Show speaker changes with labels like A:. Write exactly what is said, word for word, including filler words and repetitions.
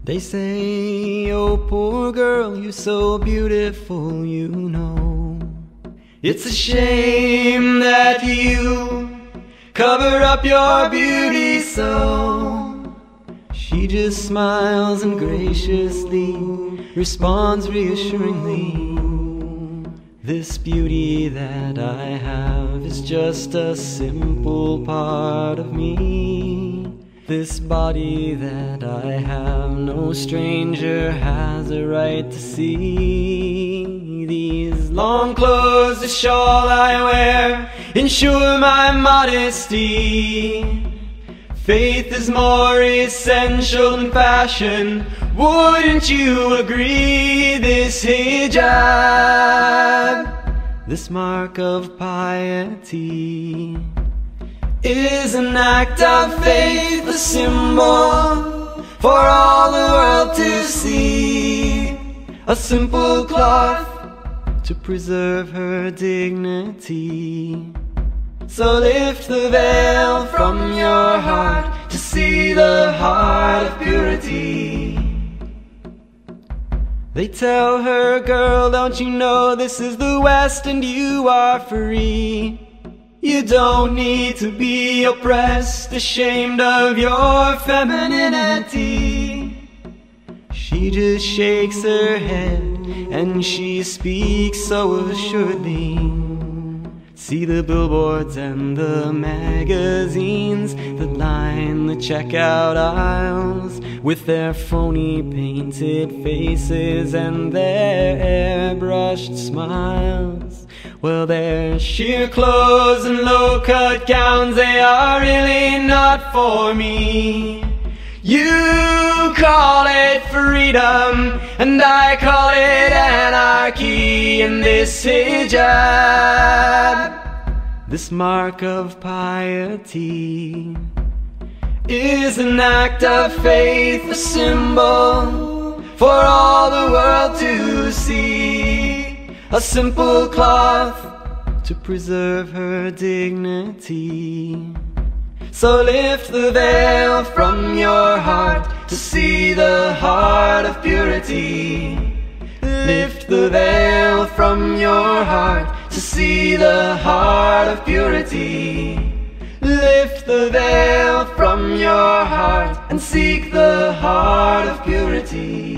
A: They say, oh poor girl, you're so beautiful, you know. It's a shame that you cover up your beauty so. She just smiles and graciously responds reassuringly. This beauty that I have is just a simple part of me. This body that I have, no stranger has a right to see. These long clothes, the shawl I wear, ensure my modesty. Faith is more essential than fashion, wouldn't you agree? This hijab, this mark of piety, is an act of faith, a symbol for all the world to see. A simple cloth to preserve her dignity. So lift the veil from your heart to see the heart of purity. They tell her, girl, don't you know this is the West and you are free? You don't need to be oppressed, ashamed of your femininity. She just shakes her head and she speaks so assuredly. See the billboards and the magazines that line the checkout aisles with their phony painted faces and their airbrushed smiles. Well, their sheer clothes and low-cut gowns, they are really not for me. You call it freedom, and I call it anarchy. And this hijab, this mark of piety, is an act of faith, a symbol for all the world to see. A simple cloth to preserve her dignity. So lift the veil from your heart to see the heart of purity. Lift the veil from your heart to see the heart of purity. Lift the veil from your heart and seek the heart of purity.